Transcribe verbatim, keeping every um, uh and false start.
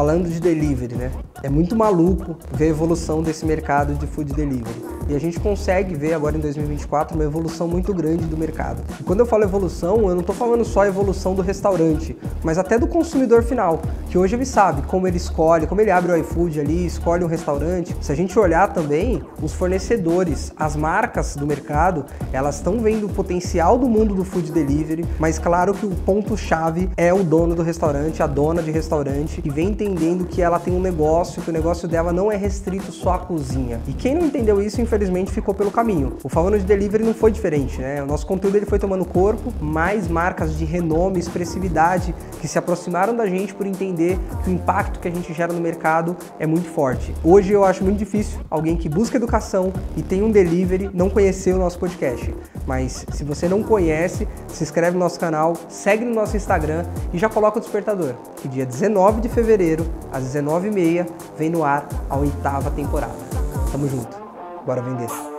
falando de delivery, né? É muito maluco ver a evolução desse mercado de food delivery. E a gente consegue ver agora em dois mil e vinte e quatro uma evolução muito grande do mercado. E quando eu falo evolução, eu não estou falando só a evolução do restaurante, mas até do consumidor final, que hoje ele sabe como ele escolhe, como ele abre o iFood ali, escolhe um restaurante. Se a gente olhar também, os fornecedores, as marcas do mercado, elas estão vendo o potencial do mundo do food delivery, mas claro que o ponto-chave é o dono do restaurante, a dona de restaurante, que vem entendendo que ela tem um negócio, que o negócio dela não é restrito só à cozinha. E quem não entendeu isso, infelizmente, ficou pelo caminho. O Falando de Delivery não foi diferente, né? O nosso conteúdo ele foi tomando corpo, mais marcas de renome, expressividade, que se aproximaram da gente por entender que o impacto que a gente gera no mercado é muito forte. Hoje eu acho muito difícil alguém que busca educação e tem um delivery não conhecer o nosso podcast. Mas se você não conhece, se inscreve no nosso canal, segue no nosso Instagram e já coloca o despertador, que dia dezenove de fevereiro, às dezenove e meia, vem no ar a oitava temporada. Tamo junto. Bora vender.